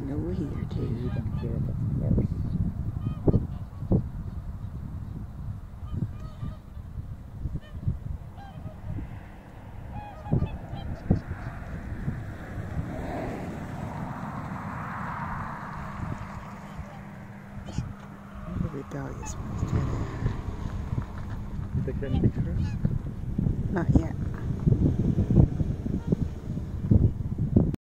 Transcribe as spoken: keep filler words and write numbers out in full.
And over here too. Even here at the first. The rebellious ones did it. You think anything first? Not yet.